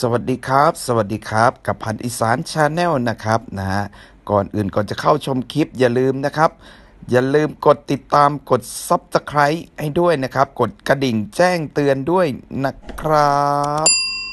สวัสดีครับสวัสดีครับกับพันธุ์อีสานชาแนลนะครับก่อนอื่นก่อนจะเข้าชมคลิปอย่าลืมนะครับอย่าลืมกดติดตามกด Subscribe ให้ด้วยนะครับกดกระดิ่งแจ้งเตือนด้วยนะครับ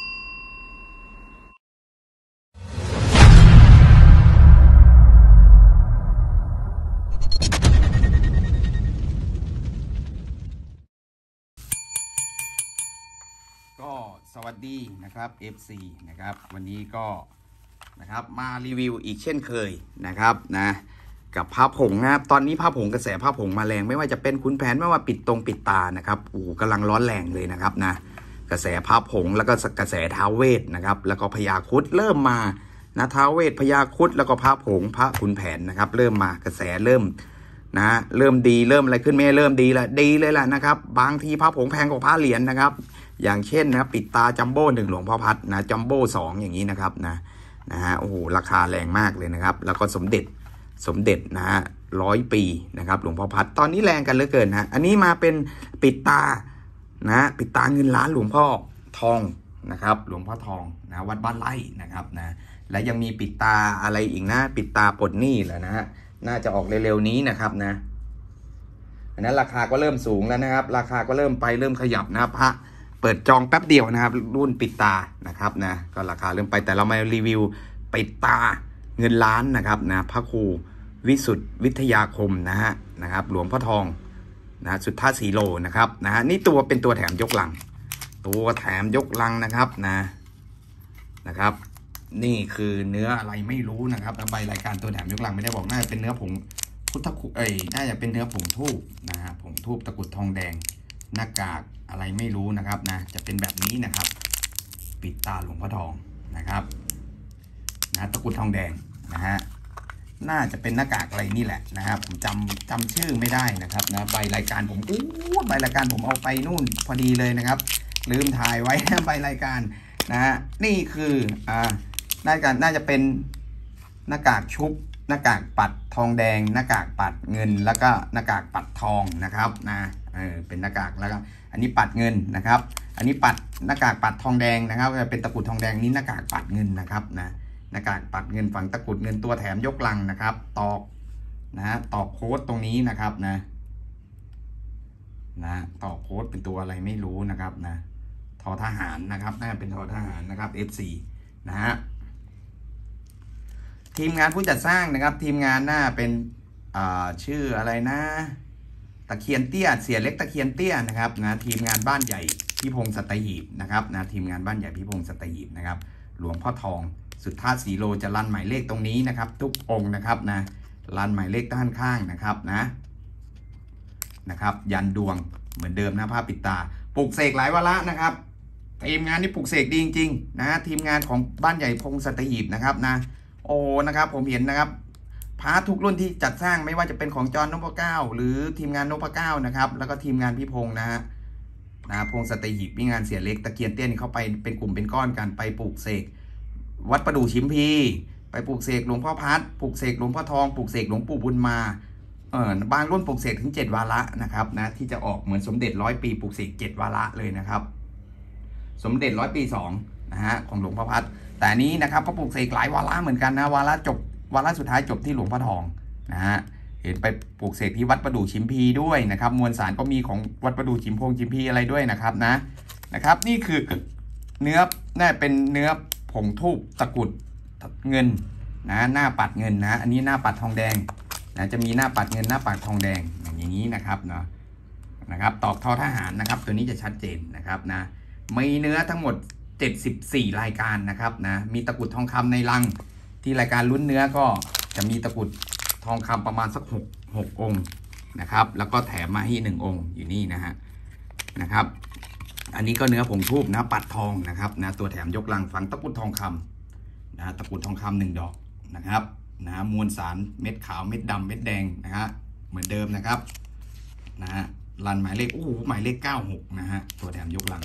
ก็สวัสดีนะครับ FC นะครับวันนี้ก็นะครับมารีวิวอีกเช่นเคยนะครับกับผ้าผงนะครับตอนนี้ผ้าผงกระแสผ้าผงมาแรงไม่ว่าจะเป็นขุนแผนไม่ว่าปิดตานะครับกำลังร้อนแรงเลยนะครับกระแสผ้าผงแล้วก็กระแสท้าวเวทนะครับแล้วก็พญาครุฑเริ่มมาท้าวเวทพญาครุฑแล้วก็ผ้าผงพระขุนแผนนะครับเริ่มมากระแสเริ่มเริ่มดีเริ่มอะไรขึ้นไม่เริ่มดีละดีเลยแหละนะครับบางทีผ้าผงแพงกว่าผ้าเหรียญนะครับอย่างเช่นปิดตาจัมโบ้1หลวงพ่อพัดจัมโบ้2อย่างนี้นะครับโอ้โหราคาแรงมากเลยนะครับแล้วก็สมเด็จ100 ปีนะครับหลวงพ่อพัดตอนนี้แรงกันเหลือเกินอันนี้มาเป็นปิดตาปิดตาเงินล้านหลวงพ่อทองนะครับหลวงพ่อทองวัดบ้านไร่นะครับและยังมีปิดตาอะไรอีกปิดตาปลดหนี้แหละน่าจะออกเร็วๆนี้นะครับอันนั้นราคาก็เริ่มสูงแล้วนะครับราคาก็เริ่มขยับนะครับพระเปิดจองแป๊บเดียวนะครับรุ่นปิดตานะครับก็ราคาเริ่มไปแต่เรามารีวิวปิดตาเงินล้านนะครับพระครูวิสุทธิวิทยาคมนะครับหลวงพ่อทองสุทธาสีโลนะครับนี่ตัวเป็นตัวแถมยกลังนะครับนี่คือเนื้ออะไรไม่รู้นะครับใบรายการตัวแถมยกลังไม่ได้บอกน่าจะเป็นเนื้อผงพุทธคุณน่าจะเป็นเนื้อผงทูบผงทูบตะกุดทองแดงหน้ากากอะไรไม่รู้นะครับจะเป็นแบบนี้นะครับปิดตาหลวงพ่อทองนะครับตะกุดทองแดงน่าจะเป็นหน้ากากอะไรนี่แหละนะครับผมจำชื่อไม่ได้นะครับใบรายการผมใบรายการผมเอาไปนู่นพอดีเลยนะครับลืมถ่ายไว้ใบรายการนี่คือน่าจะเป็นหน้ากากชุบหน้ากากปัดทองแดงหน้ากากปัดเงินแล้วก็หน้ากากปัดทองนะครับเป็นหน้ากากแล้วก็อันนี้ปัดเงินนะครับอันนี้ปัดหน้ากากปัดทองแดงนะครับเป็นตะกุดทองแดงนี้หน้ากากปัดเงินนะครับหน้ากากปัดเงินฝังตะกุดเงินตัวแถมยกลังนะครับตอกตอกโค้ดตรงนี้นะครับตอกโค้ดเป็นตัวอะไรไม่รู้นะครับทอทหารนะครับน่าเป็นทอทหารนะครับ F4 ทีมงานผู้จัดสร้างนะครับทีมงานเป็นชื่ออะไรตะเคียนเตี้ยเสียเล็กตะเคียนเตี้ยนะครับทีมงานบ้านใหญ่พิพงศ์สัตหีบนะครับทีมงานบ้านใหญ่พิพงศ์สัตหีบนะครับหลวงพ่อทองสุทธาสีโลจะรันหมายเลขตรงนี้นะครับทุกองค์นะครับรันหมายเลขด้านข้างนะครับนะครับยันดวงเหมือนเดิมผ้าปิดตาปลุกเสกหลายวาระนะครับทีมงานนี่ปลุกเสกดีจริงๆทีมงานของบ้านใหญ่พงศ์สัตหีบนะครับโอ้นะครับผมเห็นนะครับพาร์ททุกรุ่นที่จัดสร้างไม่ว่าจะเป็นของจอห์นนพเก้าหรือทีมงานนพเก้านะครับแล้วก็ทีมงานพี่พงศ์พงศ์สัตหีบพี่งานเสียเล็กตะเกียนเตี้ยนี่เข้าไปเป็นกลุ่มเป็นก้อนกันไปปลูกเสกวัดประดู่ชิมพีไปปลูกเสกหลวงพ่อพัดปลูกเสกหลวงพ่อทองปลูกเสกหลวงปู่บุญมาบางรุ่นปลูกเสกถึง7 วาระนะครับที่จะออกเหมือนสมเด็จ100 ปีปลูกเสก7 วาระเลยนะครับสมเด็จ100 ปี2ของหลวงพ่อพัดแต่นี้นะครับก็ปลูกเสกหลายวาระเหมือนกันวาระจบวาระสุดท้ายจบที่หลวงพ่อทองเห็นไปปลูกเสกที่วัดประดู่ชิมพีด้วยนะครับมวลสารก็มีของวัดประดู่ชิมพีอะไรด้วยนะครับนะครับนี่คือเนื้อเป็นเนื้อผงทูบตะกุดเงินหน้าปัดเงินอันนี้หน้าปัดทองแดงจะมีหน้าปัดเงินหน้าปัดทองแดงอย่างนี้นะครับนะครับตอกทอทหารนะครับตัวนี้จะชัดเจนนะครับมีเนื้อทั้งหมด74 รายการนะครับมีตะกุดทองคำในลังที่รายการลุ้นเนื้อก็จะมีตะกุดทองคำประมาณสัก6 องค์นะครับแล้วก็แถมมาให้1 องค์อยู่นี่นะครับอันนี้ก็เนื้อผงทูบปัดทองนะครับตัวแถมยกลังฝังตะกุดทองคำตะกุดทองคำ1 ดอกนะครับมวลสารเม็ดขาวเม็ดดำเม็ดแดงเหมือนเดิมนะครับรันหมายเลขหมายเลข96ตัวแถมยกลัง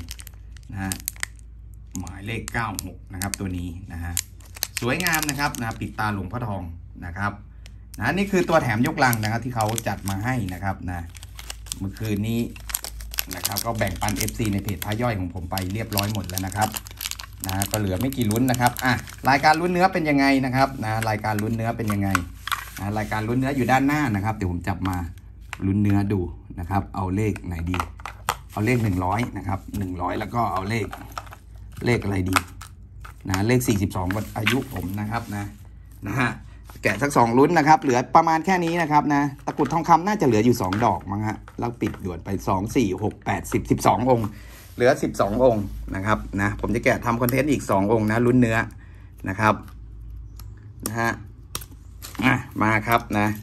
หมายเลข96นะครับตัวนี้สวยงามนะครับปิดตาหลวงพ่อทองนะครับนี่คือตัวแถมยกลังนะครับที่เขาจัดมาให้นะครับเมื่อคืนนี้นะครับก็แบ่งปัน FC ในเพจพระย่อยของผมไปเรียบร้อยหมดแล้วนะครับนะก็เหลือไม่กี่ลุ้นนะครับรายการลุ้นเนื้อเป็นยังไงนะครับรายการลุ้นเนื้อเป็นยังไงรายการลุ้นเนื้ออยู่ด้านหน้านะครับเดี๋ยวผมจับมาลุ้นเนื้อดูนะครับเอาเลขไหนดีเอาเลข100นะครับ100แล้วก็เอาเลขอะไรดีเลข42วันอายุผมนะครับนะฮะแกะสัก2ลุ้นนะครับเหลือประมาณแค่นี้นะครับนะตะกุดทองคำน่าจะเหลืออยู่2ดอกมั้งฮะแล้วปิดด่วนไป2 4 6 8 10 12องค์เหลือ12องค์นะครับนะผมจะแกะทำคอนเทนต์อีก2องค์นะลุ้นเนื้อนะครับนะฮะมาครับ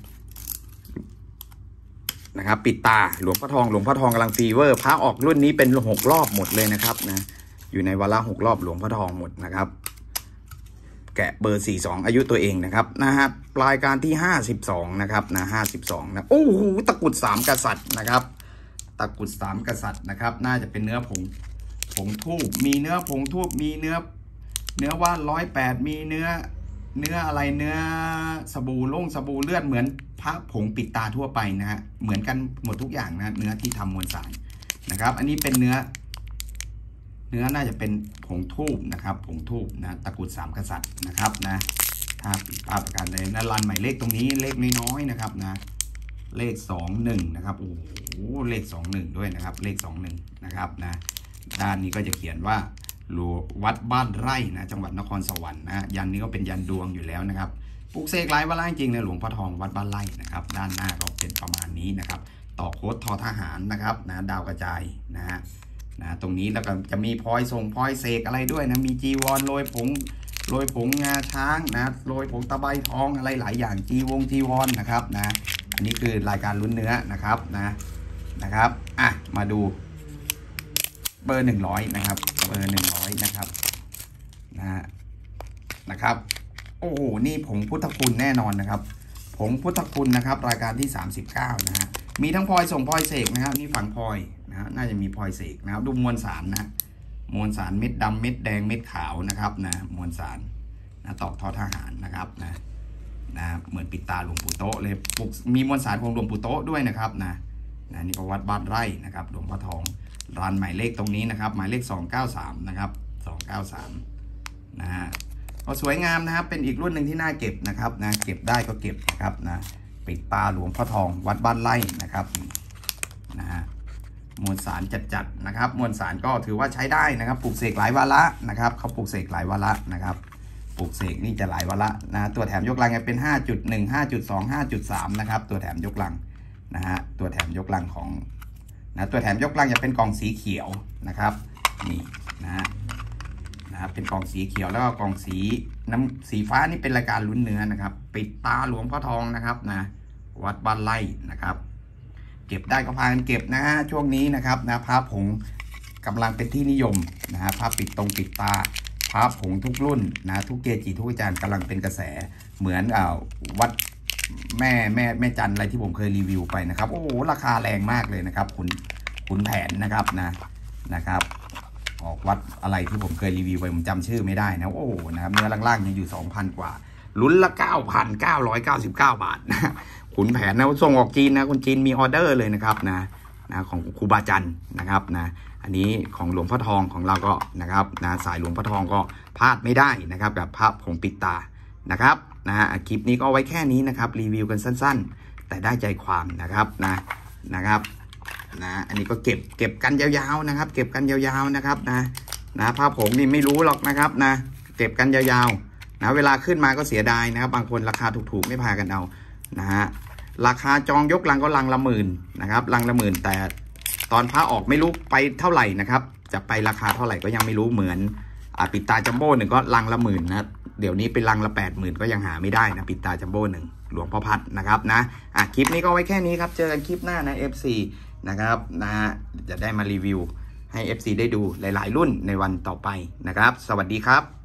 นะครับปิดตาหลวงพ่อทองกำลังฟีเวอร์พระออกรุ่นนี้เป็น6รอบหมดเลยนะครับนะอยู่ในวาระ6รอบหลวงพ่อทองหมดนะครับแกะเบอร์42อายุตัวเองนะครับรายการที่52นะครับ52นะโอ้โหตะกุด3กษัตริย์นะครับตะกุด3กษัตริย์นะครับน่าจะเป็นเนื้อผงทูบมีเนื้อผงทูบมีเนื้อว่าน108มีเนื้ออะไรเนื้อสบู่สบู่เลือดเหมือนพระผงปิดตาทั่วไปนะฮะเหมือนกันหมดทุกอย่างนะเนื้อที่ทำมวลสารนะครับอันนี้เป็นเนื้อน่าจะเป็นผงทูบนะครับผงทูบนะตะกุด3กษัตริย์นะครับนะถ้าปิดตาประการใดนะรันหมายเลขตรงนี้เลขน้อยๆนะครับนะเลข21นะครับโอ้โหเลข21ด้วยนะครับเลข21นะครับนะด้านนี้ก็จะเขียนว่าวัดบ้านไร่นะจังหวัดนครสวรรค์นะยันนี้ก็เป็นยันดวงอยู่แล้วนะครับปลูกเสกหลายวาระจริงนะหลวงพ่อทองวัดบ้านไร่นะครับด้านหน้าก็เป็นประมาณนี้นะครับต่อโค้ดทอทหารนะครับนะดาวกระจายนะตรงนี้แล้วก็จะมีพลอยเสกอะไรด้วยนะมีจีวรโรยผงงาช้างนะโรยผงตะไบทองอะไรหลายอย่างจีวรนะครับนะอันนี้คือรายการลุ้นเนื้อนะครับนะครับมาดูเบอร์100นะครับเบอร์100นะครับนะครับโอ้โหนี่ผงพุทธคุณแน่นอนนะครับผงพุทธคุณนะครับรายการที่39นะฮะมีทั้งพลอยเสกนะครับนี่ฝั่งพลอยนะน่าจะมีพลอยเสกนะครับดูมวลสารมวลสารเม็ดดำเม็ดแดงเม็ดขาวนะครับมวลสารตอกทอทหารนะครับนะเหมือนปิดตาหลวงปู่โต๊ะเลยมีมวลสารของหลวงปู่โต๊ะด้วยนะครับนี่ก็วัดบ้านไร่นะครับหลวงพ่อทองรันหมายเลขตรงนี้นะครับหมายเลข293นะครับ293นะฮะก็สวยงามนะครับเป็นอีกรุ่นหนึ่งที่น่าเก็บนะครับเก็บได้ก็เก็บนะครับปิดตาหลวงพ่อทองวัดบ้านไร่นะครับมวลสารจัดนะครับมวลสารก็ถือว่าใช้ได้นะครับปลูกเสกหลายวาระนะครับเขาปลูกเสกหลายวาระนะครับปลูกเสกนี่จะหลายวาระตัวแถมยกลังเป็น 5.1 5.2 5.3 นะครับตัวแถมยกลังตัวแถมยกลังของตัวแถมยกลังจะเป็นกล่องสีเขียวนะครับนี่เป็นกล่องสีเขียวแล้วก็กล่องสีฟ้านี่เป็นรายการลุ้นเนื้อนะครับปิดตาหลวงพ่อทองนะครับวัดบ้านไร่นะครับเก็บได้ก็พากันเก็บนะฮะช่วงนี้นะครับพระผงกำลังเป็นที่นิยมพระปิดตาพระผงทุกรุ่นทุกเกจิทุกอาจารย์กำลังเป็นกระแสเหมือนวัดแม่จันอะไรที่ผมเคยรีวิวไปนะครับโอ้โหราคาแรงมากเลยนะครับขุนแผนนะครับนะครับออกวัดอะไรที่ผมเคยรีวิวไปผมจำชื่อไม่ได้นะโอ้โหนะครับเนื้อล่างๆยังอยู่ 2,000 กว่าลุ้นละ 9,999 บาทนะขุนแผนส่งออกจีนนะคนจีนมีออเดอร์เลยนะครับของครูบาจันนะครับอันนี้ของหลวงพ่อทองของเราก็นะครับสายหลวงพ่อทองก็พลาดไม่ได้นะครับกับพระผงปิดตานะครับคลิปนี้ก็ไว้แค่นี้นะครับรีวิวกันสั้นๆแต่ได้ใจความนะครับนะครับอันนี้ก็เก็บกันยาวๆนะครับเก็บกันยาวๆนะครับพระผงนี่ไม่รู้หรอกนะครับเก็บกันยาวๆเวลาขึ้นมาก็เสียดายนะครับบางคนราคาถูกๆไม่พากันเอาราคาจองยกลังก็ลังละ 10,000นะครับลังละ 10,000แต่ตอนพระออกไม่รู้ไปเท่าไหร่นะครับจะไปราคาเท่าไหร่ก็ยังไม่รู้เหมือนปิดตาจัมโบ้1ก็ลังละ 10,000นะเดี๋ยวนี้เป็นลังละ 80,000ก็ยังหาไม่ได้นะปิดตาจัมโบ้1หลวงพ่อพัดนะครับคลิปนี้ก็ไว้แค่นี้ครับเจอกันคลิปหน้านะ FC นะครับจะได้มารีวิวให้ FC ได้ดูหลายๆรุ่นในวันต่อไปนะครับสวัสดีครับ